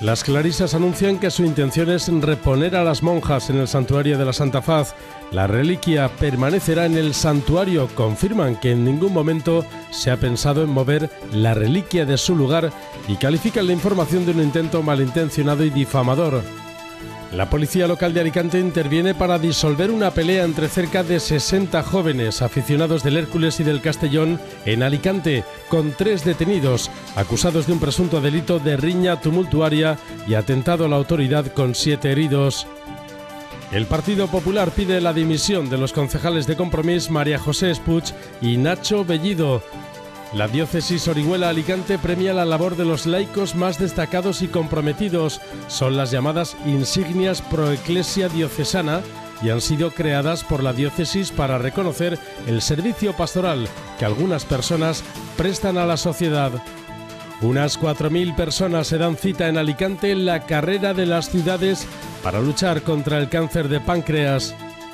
Las clarisas anuncian que su intención es reponer a las monjas en el santuario de la Santa Faz. La reliquia permanecerá en el santuario. Confirman que en ningún momento se ha pensado en mover la reliquia de su lugar y califican la información de un intento malintencionado y difamador. La policía local de Alicante interviene para disolver una pelea entre cerca de 60 jóvenes aficionados del Hércules y del Castellón en Alicante, con 3 detenidos, acusados de un presunto delito de riña tumultuaria y atentado a la autoridad con 7 heridos. El Partido Popular pide la dimisión de los concejales de Compromís María José Espuch y Nacho Bellido. La diócesis Orihuela-Alicante premia la labor de los laicos más destacados y comprometidos. Son las llamadas insignias pro Ecclesia diocesana y han sido creadas por la diócesis para reconocer el servicio pastoral que algunas personas prestan a la sociedad. Unas 4.000 personas se dan cita en Alicante en la carrera de las ciudades para luchar contra el cáncer de páncreas.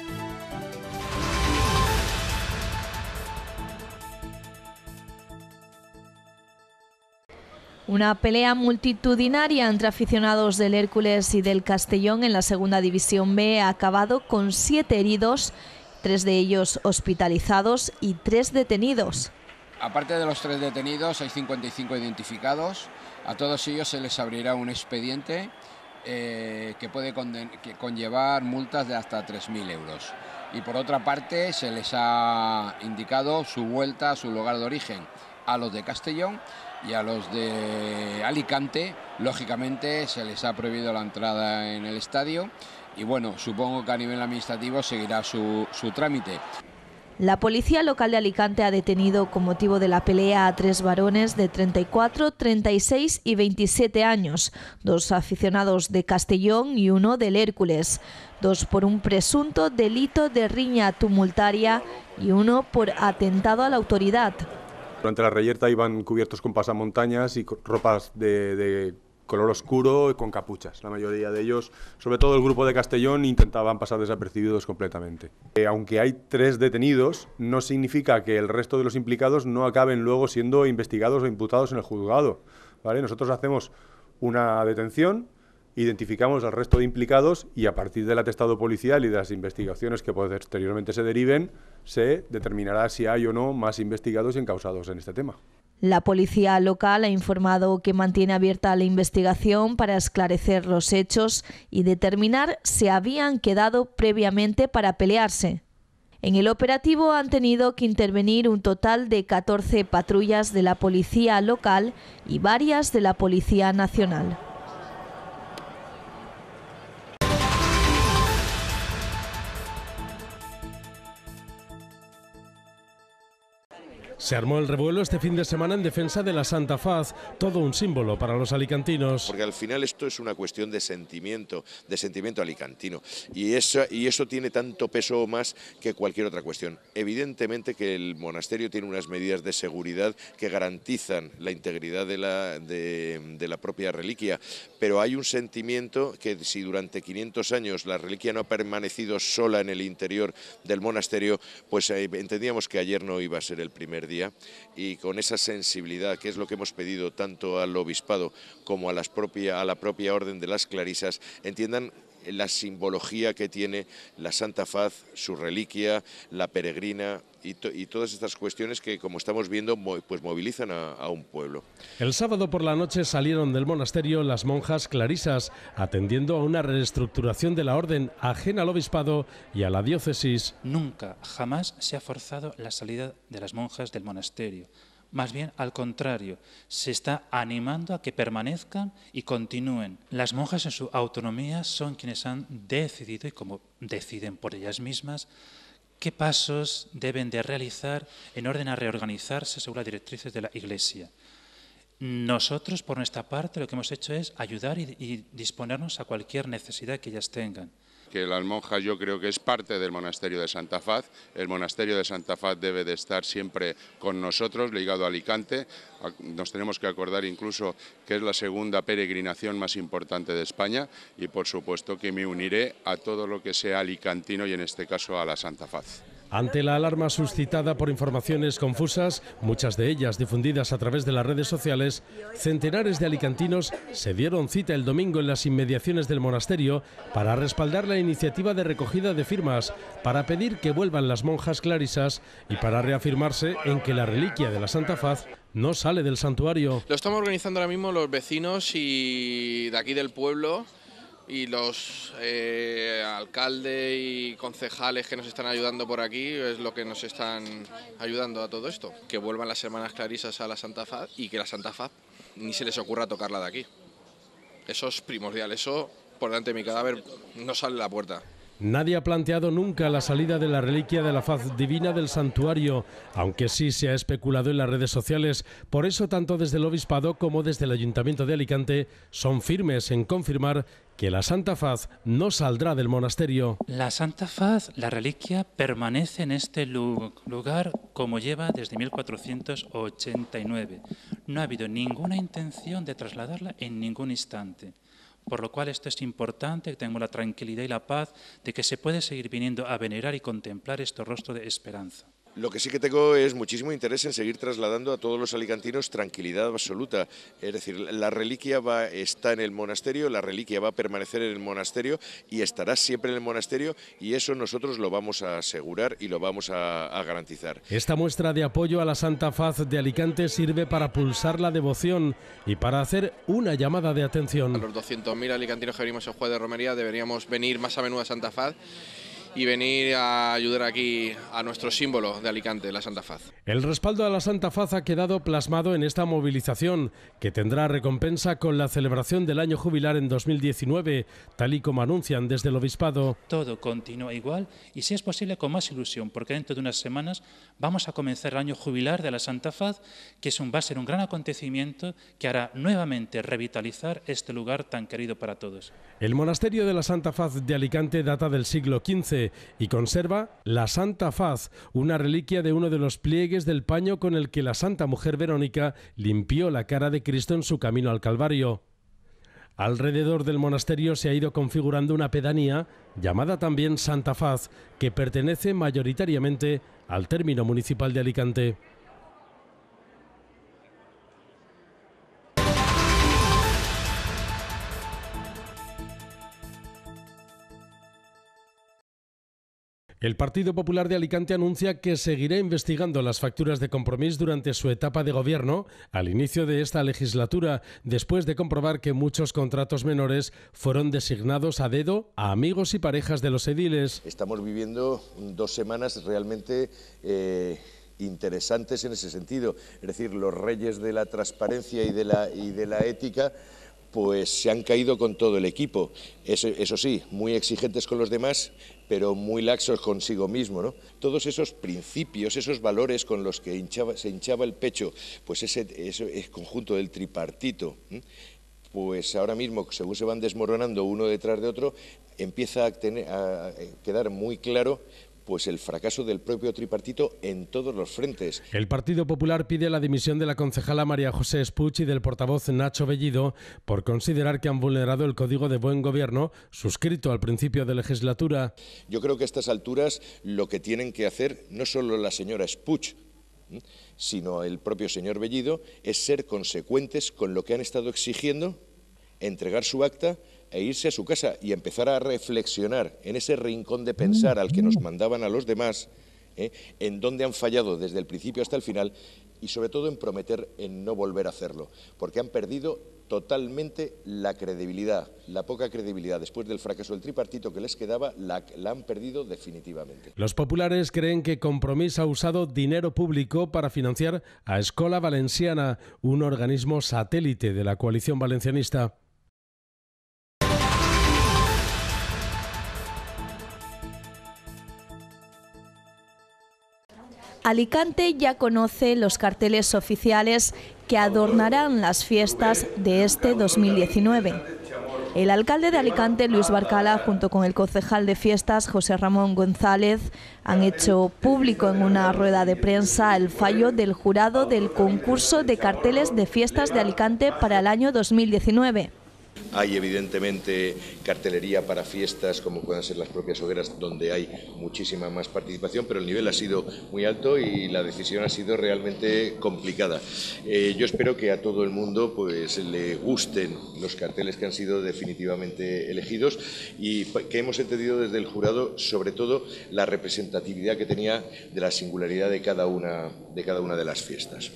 Una pelea multitudinaria entre aficionados del Hércules y del Castellón en la Segunda División B ha acabado con 7 heridos, 3 de ellos hospitalizados y 3 detenidos. Aparte de los 3 detenidos, hay 55 identificados. A todos ellos se les abrirá un expediente que puede conllevar multas de hasta 3.000 euros. Y por otra parte, se les ha indicado su vuelta a su lugar de origen. A los de Castellón y a los de Alicante, lógicamente, se les ha prohibido la entrada en el estadio y bueno, supongo que a nivel administrativo seguirá su trámite. La policía local de Alicante ha detenido con motivo de la pelea a 3 varones de 34, 36 y 27 años, 2 aficionados de Castellón y 1 del Hércules, 2 por un presunto delito de riña tumultuaria y 1 por atentado a la autoridad. Durante la reyerta iban cubiertos con pasamontañas y con ropas de color oscuro y con capuchas. La mayoría de ellos, sobre todo el grupo de Castellón, intentaban pasar desapercibidos completamente. Aunque hay 3 detenidos, no significa que el resto de los implicados no acaben luego siendo investigados o imputados en el juzgado, ¿vale? Nosotros hacemos una detención, identificamos al resto de implicados y a partir del atestado policial y de las investigaciones que posteriormente se deriven, se determinará si hay o no más investigados y encausados en este tema. La policía local ha informado que mantiene abierta la investigación para esclarecer los hechos y determinar si habían quedado previamente para pelearse. En el operativo han tenido que intervenir un total de 14 patrullas de la policía local y varias de la Policía Nacional. Se armó el revuelo este fin de semana en defensa de la Santa Faz, todo un símbolo para los alicantinos. Porque al final esto es una cuestión de sentimiento alicantino y eso tiene tanto peso más que cualquier otra cuestión. Evidentemente que el monasterio tiene unas medidas de seguridad que garantizan la integridad de la propia reliquia, pero hay un sentimiento que si durante 500 años la reliquia no ha permanecido sola en el interior del monasterio, pues entendíamos que ayer no iba a ser el primer día y con esa sensibilidad, que es lo que hemos pedido tanto al obispado como a la propia orden de las clarisas, entiendan la simbología que tiene la Santa Faz, su reliquia, la peregrina y todas estas cuestiones que, como estamos viendo, pues movilizan a un pueblo. El sábado por la noche salieron del monasterio las monjas clarisas, atendiendo a una reestructuración de la orden ajena al obispado y a la diócesis. Nunca, jamás se ha forzado la salida de las monjas del monasterio. Más bien, al contrario, se está animando a que permanezcan y continúen. Las monjas en su autonomía son quienes han decidido, y como deciden por ellas mismas, qué pasos deben de realizar en orden a reorganizarse según las directrices de la Iglesia. Nosotros, por nuestra parte, lo que hemos hecho es ayudar y disponernos a cualquier necesidad que ellas tengan. Que las monjas, yo creo que es parte del monasterio de Santa Faz. El monasterio de Santa Faz debe de estar siempre con nosotros, ligado a Alicante. Nos tenemos que acordar incluso que es la segunda peregrinación más importante de España y por supuesto que me uniré a todo lo que sea alicantino y en este caso a la Santa Faz. Ante la alarma suscitada por informaciones confusas, muchas de ellas difundidas a través de las redes sociales, centenares de alicantinos se dieron cita el domingo en las inmediaciones del monasterio para respaldar la iniciativa de recogida de firmas, para pedir que vuelvan las monjas clarisas y para reafirmarse en que la reliquia de la Santa Faz no sale del santuario. Lo estamos organizando ahora mismo los vecinos y de aquí del pueblo, y los alcaldes y concejales que nos están ayudando por aquí es lo que nos están ayudando a todo esto. Que vuelvan las hermanas clarisas a la Santa Faz y que la Santa Faz ni se les ocurra tocarla de aquí. Eso es primordial, eso por delante de mi cadáver no sale a la puerta. Nadie ha planteado nunca la salida de la reliquia de la faz divina del santuario, aunque sí se ha especulado en las redes sociales. Por eso, tanto desde el Obispado como desde el Ayuntamiento de Alicante son firmes en confirmar que la Santa Faz no saldrá del monasterio. La Santa Faz, la reliquia, permanece en este lugar como lleva desde 1489. No ha habido ninguna intención de trasladarla en ningún instante. Por lo cual esto es importante, que tengamos la tranquilidad y la paz de que se puede seguir viniendo a venerar y contemplar este rostro de esperanza. Lo que sí que tengo es muchísimo interés en seguir trasladando a todos los alicantinos tranquilidad absoluta. Es decir, la reliquia está en el monasterio, la reliquia va a permanecer en el monasterio y estará siempre en el monasterio, y eso nosotros lo vamos a asegurar y lo vamos a garantizar. Esta muestra de apoyo a la Santa Faz de Alicante sirve para pulsar la devoción y para hacer una llamada de atención. A los 200.000 alicantinos que venimos el jueves de romería deberíamos venir más a menudo a Santa Faz y venir a ayudar aquí a nuestro símbolo de Alicante, la Santa Faz. El respaldo a la Santa Faz ha quedado plasmado en esta movilización, que tendrá recompensa con la celebración del año jubilar en 2019, tal y como anuncian desde el Obispado. Todo continúa igual y, si es posible, con más ilusión, porque dentro de unas semanas vamos a comenzar el año jubilar de la Santa Faz, que va a ser un gran acontecimiento que hará nuevamente revitalizar este lugar tan querido para todos. El monasterio de la Santa Faz de Alicante data del siglo XV y conserva la Santa Faz, una reliquia de uno de los pliegues del paño con el que la Santa Mujer Verónica limpió la cara de Cristo en su camino al Calvario. Alrededor del monasterio se ha ido configurando una pedanía llamada también Santa Faz, que pertenece mayoritariamente al término municipal de Alicante. El Partido Popular de Alicante anuncia que seguirá investigando las facturas de Compromís durante su etapa de gobierno al inicio de esta legislatura, después de comprobar que muchos contratos menores fueron designados a dedo a amigos y parejas de los ediles. Estamos viviendo 2 semanas realmente interesantes en ese sentido. Es decir, los reyes de la transparencia y de la ética pues se han caído con todo el equipo. Eso sí, muy exigentes con los demás, pero muy laxos consigo mismo, ¿no? Todos esos principios, esos valores con los que se hinchaba el pecho, pues ese conjunto del tripartito, pues ahora mismo, según se van desmoronando uno detrás de otro, empieza a quedar muy claro pues el fracaso del propio tripartito en todos los frentes. El Partido Popular pide la dimisión de la concejala María José Espuch y del portavoz Nacho Bellido por considerar que han vulnerado el Código de Buen Gobierno suscrito al principio de legislatura. Yo creo que a estas alturas lo que tienen que hacer no solo la señora Espuch, sino el propio señor Bellido, es ser consecuentes con lo que han estado exigiendo, entregar su acta e irse a su casa y empezar a reflexionar en ese rincón de pensar al que nos mandaban a los demás, en dónde han fallado desde el principio hasta el final, y sobre todo en prometer en no volver a hacerlo, porque han perdido totalmente la credibilidad, la poca credibilidad después del fracaso del tripartito que les quedaba, la han perdido definitivamente. Los populares creen que Compromís ha usado dinero público para financiar a Escola Valenciana, un organismo satélite de la coalición valencianista. Alicante ya conoce los carteles oficiales que adornarán las fiestas de este 2019. El alcalde de Alicante, Luis Barcala, junto con el concejal de fiestas, José Ramón González, han hecho público en una rueda de prensa el fallo del jurado del concurso de carteles de fiestas de Alicante para el año 2019. Hay evidentemente cartelería para fiestas como puedan ser las propias hogueras, donde hay muchísima más participación, pero el nivel ha sido muy alto y la decisión ha sido realmente complicada. Yo espero que a todo el mundo pues le gusten los carteles que han sido definitivamente elegidos y que hemos entendido desde el jurado sobre todo la representatividad que tenía de la singularidad de cada una de las fiestas.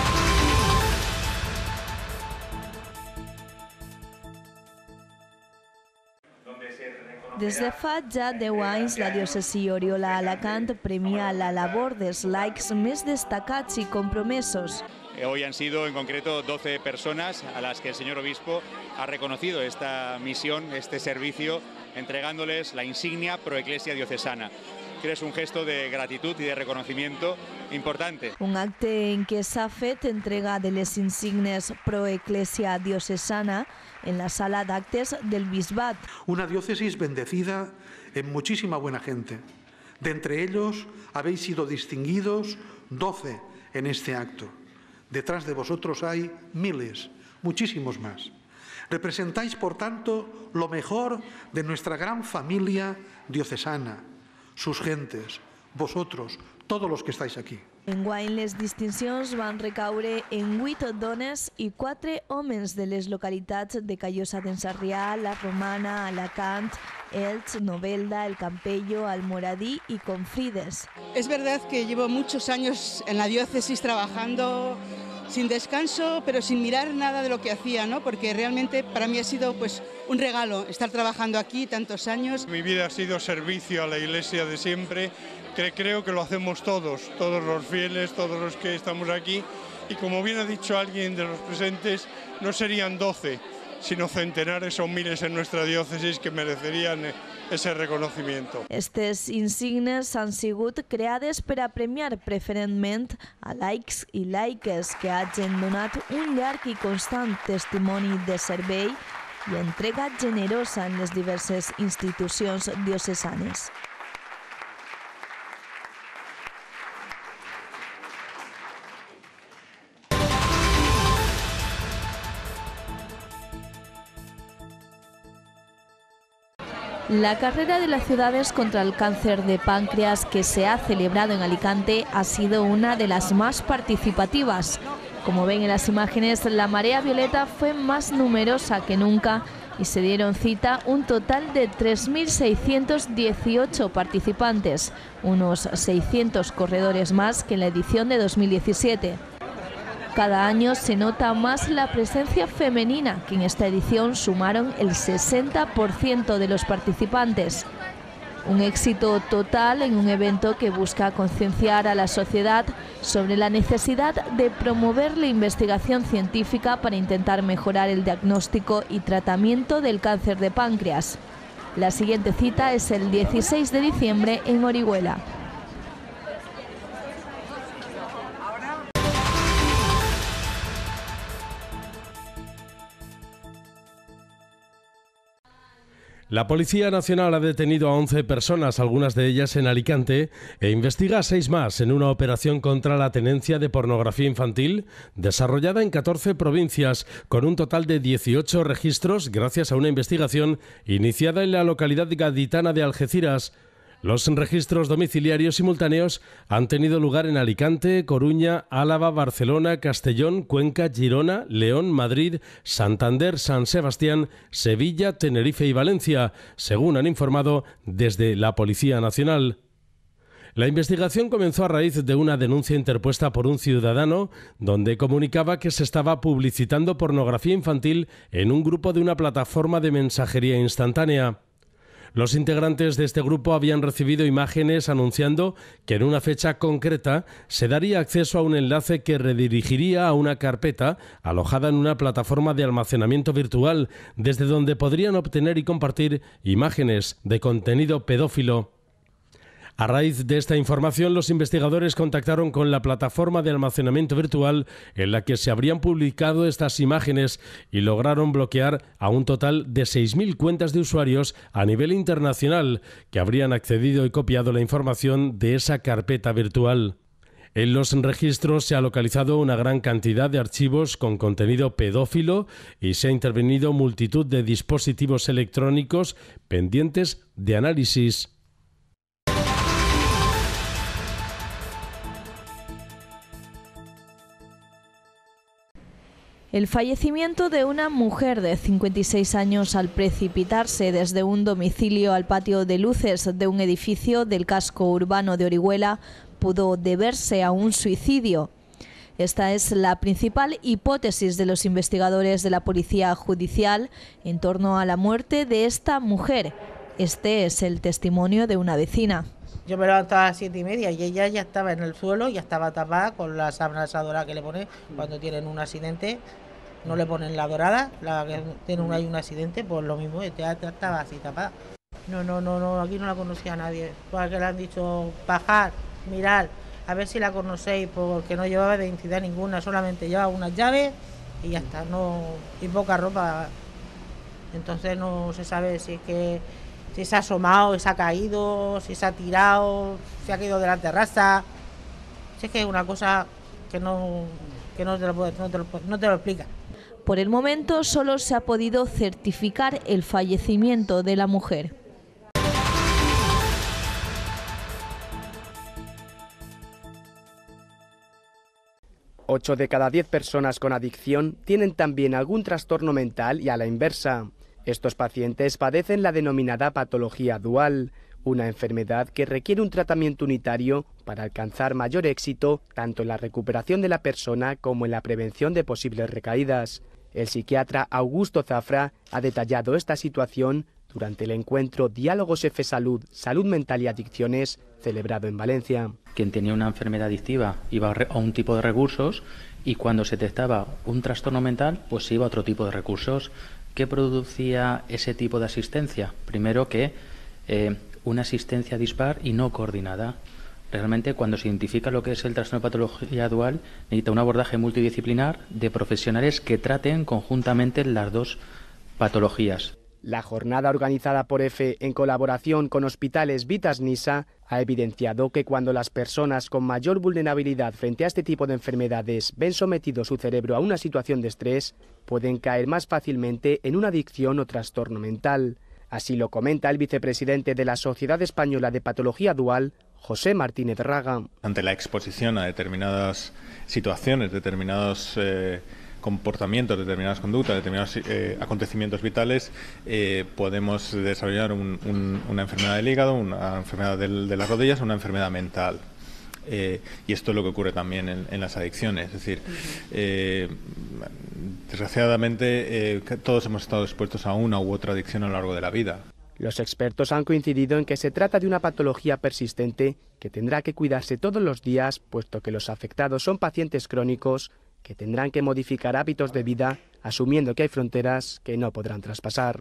Des de fa ja 10 anys, la diòcesi Oriola-Alacant premia la labor dels laics més destacats i compromesos. Hoy han sido en concreto 12 personas a las que el señor obispo ha reconocido esta misión, este servicio, entregándoles la insignia Pro Ecclesia Diocesana. Creo que es un gesto de gratitud y de reconocimiento importante. Un acte en què s'ha fet entrega de les insignes Pro Ecclesia Diocesana en la sala d'actes del Bisbat. Una diócesis bendecida en muchísima buena gente. De entre ellos habéis sido distinguidos 12 en este acto. Detrás de vosotros hay miles, muchísimos más. Representáis, por tanto, lo mejor de nuestra gran familia diocesana, sus gentes, vosotros, todos los que estáis aquí. Enguany les distincions van recaure en 8 dones i 4 homes de les localitats de Callosa d'en Sarrià, La Romana, Alacant, Elx, Novelda, El Campello, Almoradí y Confrides. Es verdad que llevo muchos años en la diócesis trabajando sin descanso, pero sin mirar nada de lo que hacía, ¿no? Porque realmente para mí ha sido pues un regalo estar trabajando aquí tantos años. Mi vida ha sido servicio a la Iglesia de siempre. Creo que lo hacemos todos los fieles, todos los que estamos aquí. Y como bien ha dicho alguien de los presentes, no serían 12, sino centenares o miles en nuestra diócesis que merecerían ese reconocimiento. Estes insignes han sigut creades per a premiar preferentment a laics i laiques que hagin donat un llarg i constant testimoni de servei i entrega generosa en les diverses institucions diocesanes. La carrera de las ciudades contra el cáncer de páncreas que se ha celebrado en Alicante ha sido una de las más participativas. Como ven en las imágenes, la marea violeta fue más numerosa que nunca y se dieron cita un total de 3.618 participantes, unos 600 corredores más que en la edición de 2017. Cada año se nota más la presencia femenina, que en esta edición sumaron el 60% de los participantes. Un éxito total en un evento que busca concienciar a la sociedad sobre la necesidad de promover la investigación científica para intentar mejorar el diagnóstico y tratamiento del cáncer de páncreas. La siguiente cita es el 16 de diciembre en Orihuela. La Policía Nacional ha detenido a 11 personas, algunas de ellas en Alicante, e investiga a 6 más en una operación contra la tenencia de pornografía infantil desarrollada en 14 provincias, con un total de 18 registros gracias a una investigación iniciada en la localidad gaditana de Algeciras. Los registros domiciliarios simultáneos han tenido lugar en Alicante, Coruña, Álava, Barcelona, Castellón, Cuenca, Girona, León, Madrid, Santander, San Sebastián, Sevilla, Tenerife y Valencia, según han informado desde la Policía Nacional. La investigación comenzó a raíz de una denuncia interpuesta por un ciudadano donde comunicaba que se estaba publicitando pornografía infantil en un grupo de una plataforma de mensajería instantánea. Los integrantes de este grupo habían recibido imágenes anunciando que en una fecha concreta se daría acceso a un enlace que redirigiría a una carpeta alojada en una plataforma de almacenamiento virtual, desde donde podrían obtener y compartir imágenes de contenido pedófilo. A raíz de esta información, los investigadores contactaron con la plataforma de almacenamiento virtual en la que se habrían publicado estas imágenes y lograron bloquear a un total de 6.000 cuentas de usuarios a nivel internacional que habrían accedido y copiado la información de esa carpeta virtual. En los registros se ha localizado una gran cantidad de archivos con contenido pedófilo y se ha intervenido multitud de dispositivos electrónicos pendientes de análisis. El fallecimiento de una mujer de 56 años al precipitarse desde un domicilio al patio de luces de un edificio del casco urbano de Orihuela pudo deberse a un suicidio. Esta es la principal hipótesis de los investigadores de la Policía Judicial en torno a la muerte de esta mujer. Este es el testimonio de una vecina. Yo me levantaba a las 7:30 y ella ya estaba en el suelo, ya estaba tapada con la sábana dorada que le ponen cuando tienen un accidente. No le ponen la dorada, la que tiene un accidente, pues lo mismo, ya estaba así tapada. No, aquí no la conocía nadie. Porque le han dicho, bajar, mirar, a ver si la conocéis, porque no llevaba identidad ninguna, solamente llevaba unas llaves y ya está, y poca ropa. Entonces no se sabe si se ha asomado, se ha caído, si se ha tirado, se ha caído de la terraza. Si es que es una cosa que no te lo explica. Por el momento solo se ha podido certificar el fallecimiento de la mujer. Ocho de cada 10 personas con adicción tienen también algún trastorno mental y a la inversa. Estos pacientes padecen la denominada patología dual, una enfermedad que requiere un tratamiento unitario para alcanzar mayor éxito tanto en la recuperación de la persona como en la prevención de posibles recaídas. El psiquiatra Augusto Zafra ha detallado esta situación durante el encuentro Diálogos F Salud, Salud Mental y Adicciones, celebrado en Valencia. Quien tenía una enfermedad adictiva iba a un tipo de recursos y cuando se detectaba un trastorno mental, pues se iba a otro tipo de recursos. ¿Qué producía ese tipo de asistencia? Primero que una asistencia dispar y no coordinada. Realmente, cuando se identifica lo que es el trastorno de patología dual, necesita un abordaje multidisciplinar de profesionales que traten conjuntamente las dos patologías. La jornada organizada por EFE en colaboración con Hospitales Vitas Nisa ha evidenciado que cuando las personas con mayor vulnerabilidad frente a este tipo de enfermedades ven sometido su cerebro a una situación de estrés, pueden caer más fácilmente en una adicción o trastorno mental. Así lo comenta el vicepresidente de la Sociedad Española de Patología Dual, José Martínez Raga. Ante la exposición a determinadas situaciones, determinados comportamientos, determinadas conductas, determinados acontecimientos vitales, podemos desarrollar una enfermedad del hígado, una enfermedad de las rodillas, una enfermedad mental. Y esto es lo que ocurre también en las adicciones. Es decir, desgraciadamente todos hemos estado expuestos a una u otra adicción a lo largo de la vida. Los expertos han coincidido en que se trata de una patología persistente que tendrá que cuidarse todos los días, puesto que los afectados son pacientes crónicos que tendrán que modificar hábitos de vida, asumiendo que hay fronteras que no podrán traspasar.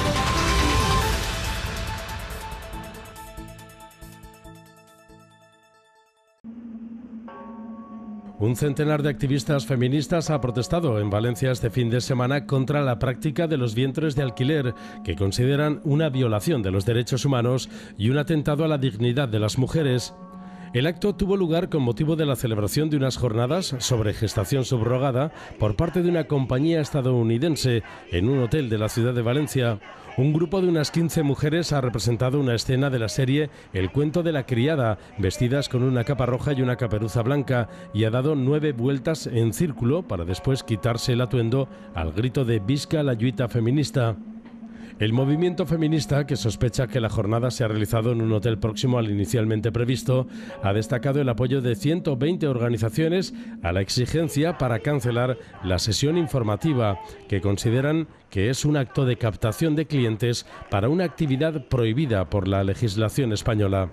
Un centenar de activistas feministas ha protestado en Valencia este fin de semana contra la práctica de los vientres de alquiler, que consideran una violación de los derechos humanos y un atentado a la dignidad de las mujeres. El acto tuvo lugar con motivo de la celebración de unas jornadas sobre gestación subrogada por parte de una compañía estadounidense en un hotel de la ciudad de Valencia. Un grupo de unas 15 mujeres ha representado una escena de la serie El cuento de la criada, vestidas con una capa roja y una caperuza blanca, y ha dado 9 vueltas en círculo para después quitarse el atuendo al grito de «Visca la lluita feminista». El movimiento feminista, que sospecha que la jornada se ha realizado en un hotel próximo al inicialmente previsto, ha destacado el apoyo de 120 organizaciones a la exigencia para cancelar la sesión informativa, que consideran que es un acto de captación de clientes para una actividad prohibida por la legislación española.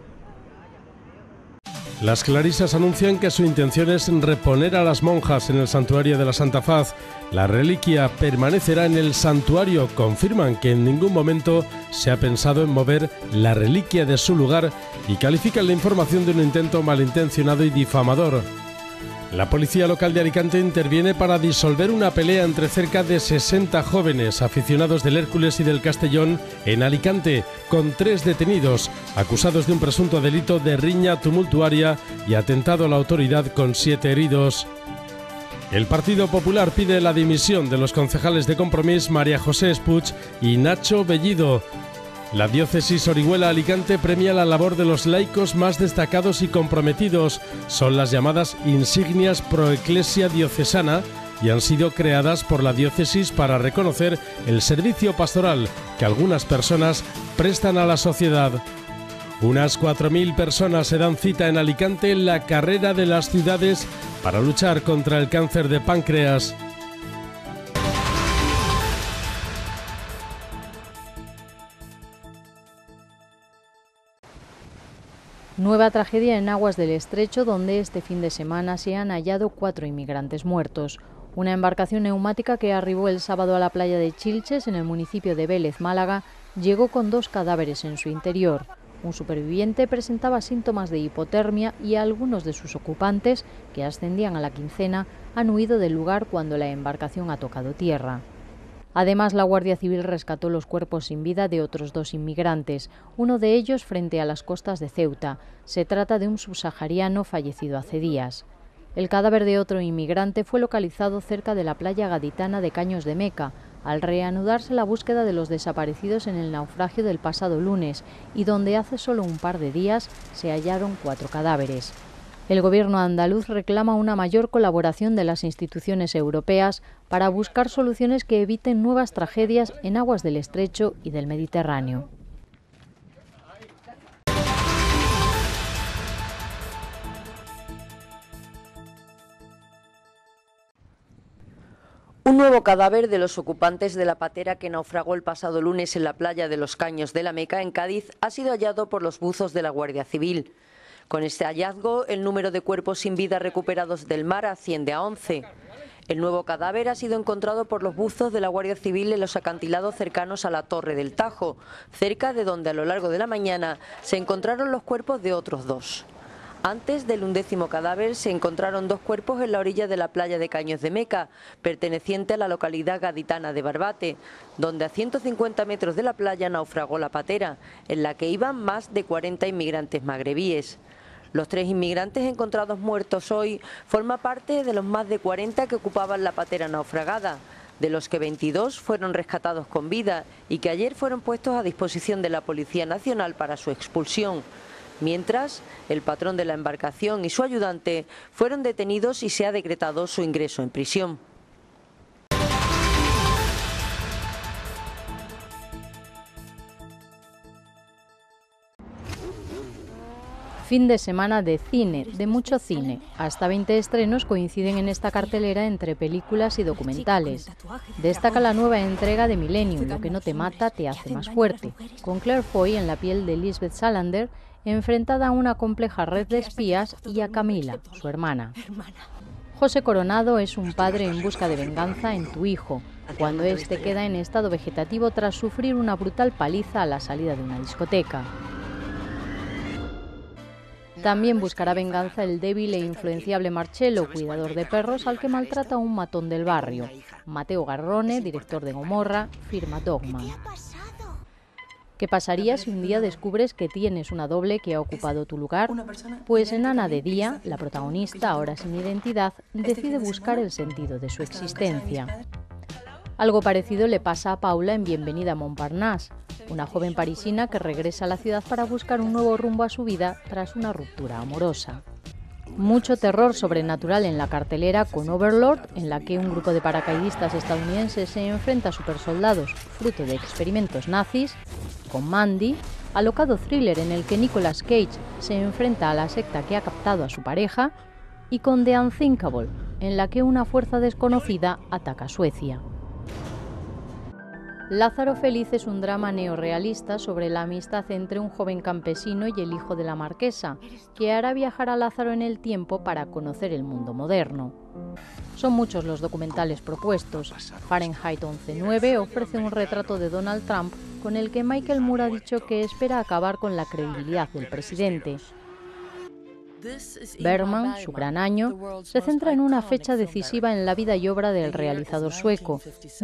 Las clarisas anuncian que su intención es reponer a las monjas en el santuario de la Santa Faz. La reliquia permanecerá en el santuario. Confirman que en ningún momento se ha pensado en mover la reliquia de su lugar y califican la información de un intento malintencionado y difamador. La policía local de Alicante interviene para disolver una pelea entre cerca de 60 jóvenes aficionados del Hércules y del Castellón en Alicante, con 3 detenidos, acusados de un presunto delito de riña tumultuaria y atentado a la autoridad con 7 heridos. El Partido Popular pide la dimisión de los concejales de Compromís María José Espuch y Nacho Bellido. La diócesis Orihuela-Alicante premia la labor de los laicos más destacados y comprometidos. Son las llamadas insignias Pro Ecclesia Diocesana y han sido creadas por la diócesis para reconocer el servicio pastoral que algunas personas prestan a la sociedad. Unas 4.000 personas se dan cita en Alicante en la carrera de las ciudades para luchar contra el cáncer de páncreas. Nueva tragedia en aguas del Estrecho, donde este fin de semana se han hallado 4 inmigrantes muertos. Una embarcación neumática que arribó el sábado a la playa de Chilches, en el municipio de Vélez, Málaga, llegó con 2 cadáveres en su interior. Un superviviente presentaba síntomas de hipotermia y algunos de sus ocupantes, que ascendían a la quincena, han huido del lugar cuando la embarcación ha tocado tierra. Además, la Guardia Civil rescató los cuerpos sin vida de otros 2 inmigrantes, uno de ellos frente a las costas de Ceuta. Se trata de un subsahariano fallecido hace días. El cadáver de otro inmigrante fue localizado cerca de la playa gaditana de Caños de Meca, al reanudarse la búsqueda de los desaparecidos en el naufragio del pasado lunes, y donde hace solo un par de días se hallaron 4 cadáveres. El gobierno andaluz reclama una mayor colaboración de las instituciones europeas para buscar soluciones que eviten nuevas tragedias en aguas del Estrecho y del Mediterráneo. Un nuevo cadáver de los ocupantes de la patera que naufragó el pasado lunes en la playa de los Caños de la Meca, en Cádiz, ha sido hallado por los buzos de la Guardia Civil. Con este hallazgo, el número de cuerpos sin vida recuperados del mar asciende a 11. El nuevo cadáver ha sido encontrado por los buzos de la Guardia Civil en los acantilados cercanos a la Torre del Tajo, cerca de donde a lo largo de la mañana se encontraron los cuerpos de otros 2. Antes del 11º cadáver se encontraron 2 cuerpos en la orilla de la playa de Caños de Meca, perteneciente a la localidad gaditana de Barbate, donde a 150 metros de la playa naufragó la patera, en la que iban más de 40 inmigrantes magrebíes. Los 3 inmigrantes encontrados muertos hoy forman parte de los más de 40 que ocupaban la patera naufragada, de los que 22 fueron rescatados con vida y que ayer fueron puestos a disposición de la Policía Nacional para su expulsión. Mientras, el patrón de la embarcación y su ayudante fueron detenidos y se ha decretado su ingreso en prisión. Fin de semana de cine, de mucho cine. Hasta 20 estrenos coinciden en esta cartelera entre películas y documentales. Destaca la nueva entrega de Millennium, Lo que no te mata te hace más fuerte, con Claire Foy en la piel de Lisbeth Salander, enfrentada a una compleja red de espías, y a Camila, su hermana. José Coronado es un padre en busca de venganza en Tu hijo, cuando éste queda en estado vegetativo tras sufrir una brutal paliza a la salida de una discoteca. También buscará venganza el débil e influenciable Marcello, cuidador de perros al que maltrata un matón del barrio. Mateo Garrone, director de Gomorra, firma Dogman. ¿Qué pasaría si un día descubres que tienes una doble que ha ocupado tu lugar? Pues en Ana de Día, la protagonista, ahora sin identidad, decide buscar el sentido de su existencia. Algo parecido le pasa a Paula en Bienvenida a Montparnasse, una joven parisina que regresa a la ciudad para buscar un nuevo rumbo a su vida tras una ruptura amorosa. Mucho terror sobrenatural en la cartelera, con Overlord, en la que un grupo de paracaidistas estadounidenses se enfrenta a supersoldados fruto de experimentos nazis, con Mandy, alocado thriller en el que Nicolas Cage se enfrenta a la secta que ha captado a su pareja, y con The Unthinkable, en la que una fuerza desconocida ataca a Suecia. Lázaro Feliz es un drama neorrealista sobre la amistad entre un joven campesino y el hijo de la marquesa, que hará viajar a Lázaro en el tiempo para conocer el mundo moderno. Son muchos los documentales propuestos. Fahrenheit 11/9 ofrece un retrato de Donald Trump con el que Michael Moore ha dicho que espera acabar con la credibilidad del presidente. Bergman, su gran año, se centra en una fecha decisiva en la vida y obra del realizador sueco,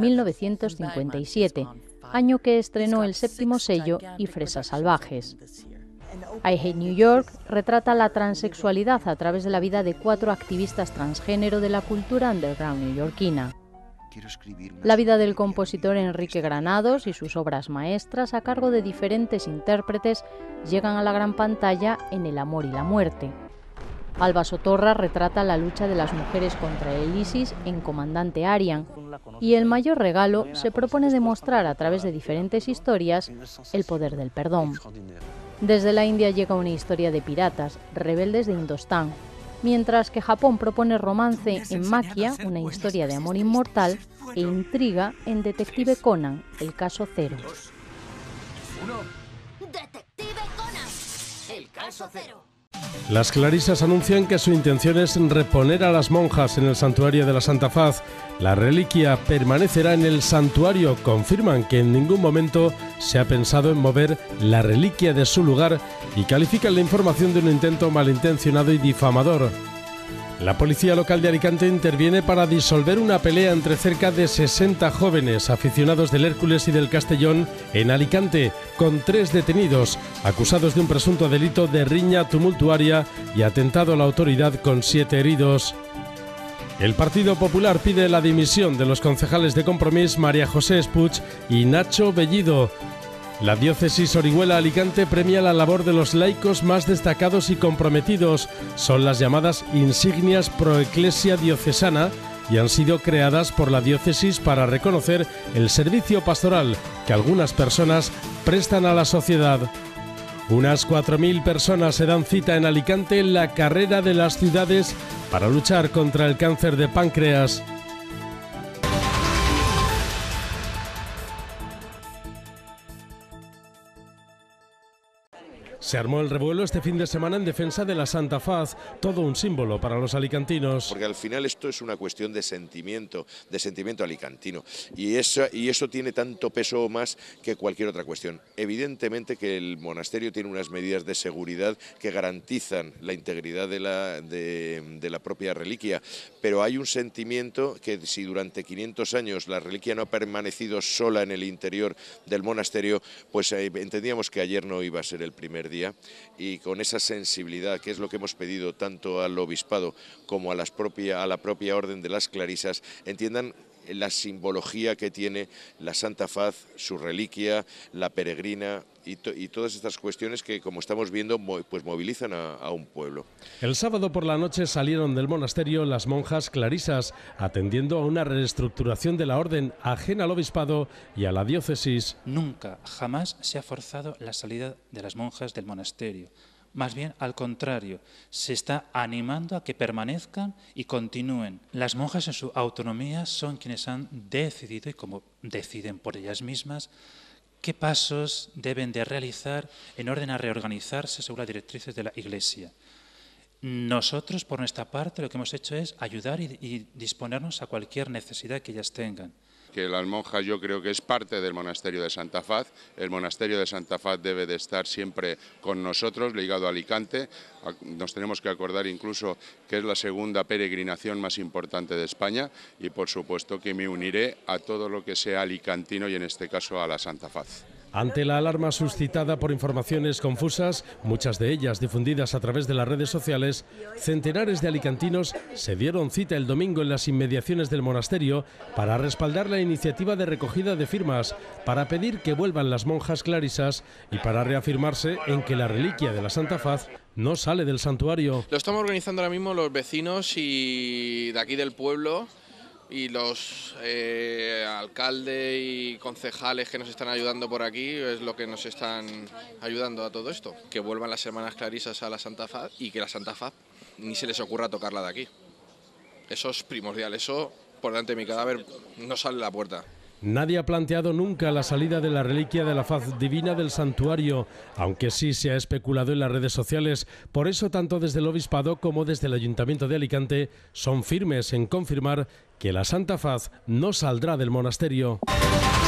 1957, año que estrenó El séptimo sello y Fresas salvajes. I Hate New York retrata la transexualidad a través de la vida de 4 activistas transgénero de la cultura underground neoyorquina. La vida del compositor Enrique Granados y sus obras maestras a cargo de diferentes intérpretes llegan a la gran pantalla en El amor y la muerte. Alba Sotorra retrata la lucha de las mujeres contra el ISIS en Comandante Aryan, y El mayor regalo se propone demostrar a través de diferentes historias el poder del perdón. Desde la India llega una historia de piratas, rebeldes de Indostán, mientras que Japón propone romance en Maquia, una historia de amor inmortal, e intriga en Detective Conan, el caso Cero. Detective Conan, el caso Cero. Las clarisas anuncian que su intención es reponer a las monjas en el santuario de la Santa Faz. La reliquia permanecerá en el santuario. Confirman que en ningún momento se ha pensado en mover la reliquia de su lugar y califican la información de un intento malintencionado y difamador. La policía local de Alicante interviene para disolver una pelea entre cerca de 60 jóvenes aficionados del Hércules y del Castellón en Alicante, con 3 detenidos, acusados de un presunto delito de riña tumultuaria y atentado a la autoridad con 7 heridos. El Partido Popular pide la dimisión de los concejales de Compromís María José Espuch y Nacho Bellido. La diócesis Orihuela-Alicante premia la labor de los laicos más destacados y comprometidos. Son las llamadas insignias Pro Ecclesia Diocesana y han sido creadas por la diócesis para reconocer el servicio pastoral que algunas personas prestan a la sociedad. Unas 4.000 personas se dan cita en Alicante en la carrera de las ciudades para luchar contra el cáncer de páncreas. Se armó el revuelo este fin de semana en defensa de la Santa Faz, todo un símbolo para los alicantinos. Porque al final esto es una cuestión de sentimiento alicantino. Y eso tiene tanto peso más que cualquier otra cuestión. Evidentemente que el monasterio tiene unas medidas de seguridad que garantizan la integridad de la propia reliquia, pero hay un sentimiento que si durante 500 años la reliquia no ha permanecido sola en el interior del monasterio, pues entendíamos que ayer no iba a ser el primer día, y con esa sensibilidad, que es lo que hemos pedido tanto al obispado como a la propia orden de las clarisas, entiendan la simbología que tiene la Santa Faz, su reliquia, la peregrina y todas estas cuestiones que, como estamos viendo, pues movilizan a un pueblo. El sábado por la noche salieron del monasterio las monjas clarisas, atendiendo a una reestructuración de la orden ajena al obispado y a la diócesis. Nunca, jamás se ha forzado la salida de las monjas del monasterio. Más bien, al contrario, se está animando a que permanezcan y continúen. Las monjas en su autonomía son quienes han decidido, y como deciden por ellas mismas, qué pasos deben de realizar en orden a reorganizarse según las directrices de la Iglesia. Nosotros, por nuestra parte, lo que hemos hecho es ayudar y disponernos a cualquier necesidad que ellas tengan. Que las monjas, yo creo que es parte del monasterio de Santa Faz. El monasterio de Santa Faz debe de estar siempre con nosotros, ligado a Alicante. Nos tenemos que acordar incluso que es la segunda peregrinación más importante de España, y por supuesto que me uniré a todo lo que sea alicantino y en este caso a la Santa Faz. Ante la alarma suscitada por informaciones confusas, muchas de ellas difundidas a través de las redes sociales, centenares de alicantinos se dieron cita el domingo en las inmediaciones del monasterio para respaldar la iniciativa de recogida de firmas, para pedir que vuelvan las monjas clarisas y para reafirmarse en que la reliquia de la Santa Faz no sale del santuario. Lo estamos organizando ahora mismo los vecinos y de aquí del pueblo, y los alcaldes y concejales que nos están ayudando por aquí es lo que nos están ayudando a todo esto. Que vuelvan las hermanas clarisas a la Santa Faz y que la Santa Faz ni se les ocurra tocarla de aquí. Eso es primordial, eso por delante de mi cadáver no sale a la puerta. Nadie ha planteado nunca la salida de la reliquia de la faz divina del santuario, aunque sí se ha especulado en las redes sociales. Por eso, tanto desde el obispado como desde el Ayuntamiento de Alicante son firmes en confirmar que la Santa Faz no saldrá del monasterio.